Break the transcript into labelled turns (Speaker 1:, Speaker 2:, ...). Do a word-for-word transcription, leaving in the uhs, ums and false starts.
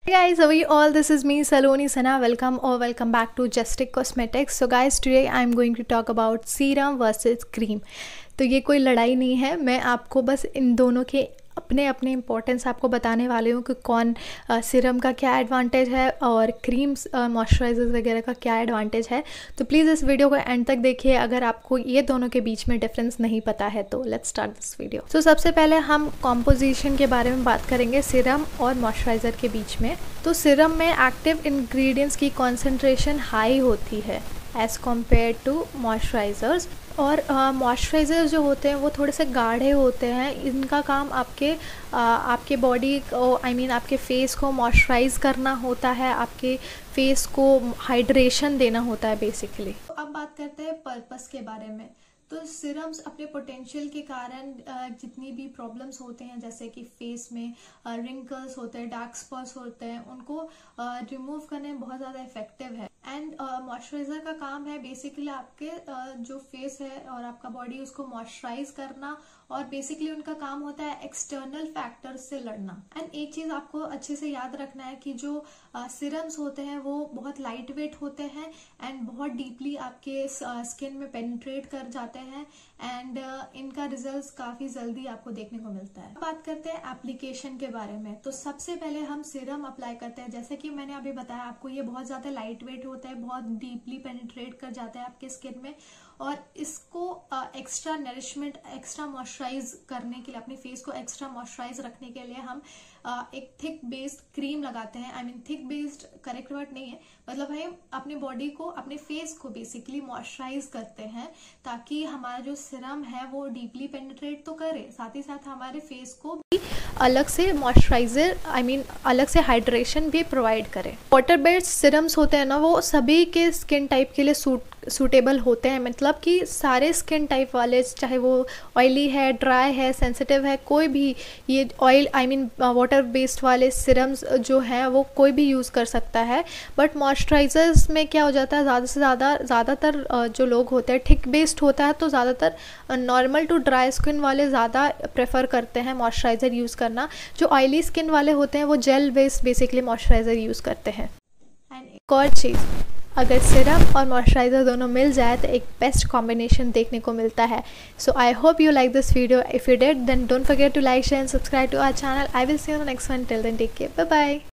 Speaker 1: Hey guys, how are you all? This is me Saloni Sana. Welcome or welcome back to Justic Cosmetics. So guys, today I am going to talk about serum versus cream. तो ये कोई लड़ाई नहीं है, मैं आपको बस इन दोनों के अपने अपने इम्पोर्टेंस आपको बताने वाले हूँ कि कौन सीरम का क्या एडवांटेज है और क्रीम्स मॉइस्चराइजर्स वगैरह का क्या एडवांटेज है। तो प्लीज़ इस वीडियो को एंड तक देखिए अगर आपको ये दोनों के बीच में डिफरेंस नहीं पता है तो। Let's start this video. तो सबसे पहले हम कॉम्पोजिशन के बारे में बात करेंगे सीरम और मॉइस्चराइज़र के बीच में। तो सीरम में एक्टिव इंग्रेडिएंट्स की कॉन्सेंट्रेशन हाई होती है एज़ कम्पेयर टू मॉइस्चराइज़र्स, और मॉइस्चराइज़र जो होते हैं वो थोड़े से गाढ़े होते हैं। इनका काम आपके आ, आपके बॉडी को आई मीन आपके फेस को मॉइस्चराइज़ करना होता है, आपके फेस को हाइड्रेशन देना होता है बेसिकली। तो अब बात करते हैं पर्पस के बारे में। तो सीरम्स अपने पोटेंशियल के कारण जितनी भी प्रॉब्लम्स होते हैं जैसे कि फेस में रिंकल्स होते हैं, डार्क स्पॉट्स होते हैं, उनको रिमूव करने में बहुत ज़्यादा इफेक्टिव है। एंड मॉइस्चराइज़र का काम है बेसिकली आपके uh, जो फेस है और आपका बॉडी उसको मॉइस्चराइज करना, और बेसिकली उनका काम होता है एक्सटर्नल फैक्टर्स से लड़ना। एंड एक चीज़ आपको अच्छे से याद रखना है कि जो सीरम्स uh, होते हैं वो बहुत लाइट वेट होते हैं एंड बहुत डीपली आपके स्किन uh, में पेनिट्रेट कर जाते हैं एंड uh, इनका रिजल्ट्स काफ़ी जल्दी आपको देखने को मिलता है। बात करते हैं एप्लीकेशन के बारे में। तो सबसे पहले हम सीरम अप्लाई करते हैं, जैसे कि मैंने अभी बताया आपको, ये बहुत ज़्यादा लाइट वेट होता है, बहुत डीपली पेनिट्रेट कर जाता है आपके स्किन में, और इसको एक्स्ट्रा नरिशमेंट, एक्स्ट्रा मॉइस्चराइज करने के लिए, अपने फेस को एक्स्ट्रा मॉइस्चराइज रखने के लिए हम uh, एक थिक बेस्ड क्रीम लगाते हैं। I mean thick based correct word नहीं है, मतलब हम अपने बॉडी को, अपने फेस को बेसिकली मॉइस्चराइज करते हैं ताकि हमारा जो सीरम है वो डीपली पेनिट्रेट तो करे, साथ ही साथ हमारे फेस को भी अलग से मॉइस्चराइजर आई मीन अलग से हाइड्रेशन भी प्रोवाइड करे। वाटर बेस्ड सीरम्स होते हैं ना, वो सभी के स्किन टाइप के लिए सूट सूटेबल होते हैं, मतलब कि सारे स्किन टाइप वाले, चाहे वो ऑयली है, ड्राई है, सेंसिटिव है, कोई भी ये oil I mean water based वाले सीरम्स जो हैं वो कोई भी यूज़ कर सकता है। बट मॉइस्चराइजर्स में क्या हो जाता है, ज़्यादा से ज़्यादा ज़्यादातर जो लोग होते हैं थिक बेस्ड होता है, तो ज़्यादातर नॉर्मल टू ड्राई स्किन वाले ज़्यादा प्रेफर करते हैं मॉइस्चराइज़र यूज़ करना। जो ऑयली स्किन वाले होते हैं वो gel based basically moisturiser use करते हैं। एंड एक और चीज़, अगर सीरम और मॉइस्चराइज़र दोनों मिल जाए तो एक बेस्ट कॉम्बिनेशन देखने को मिलता है। So I hope you like this video. If you did then don't forget to like, share and subscribe to our channel. I will see you in the next one. Till then take care, bye bye.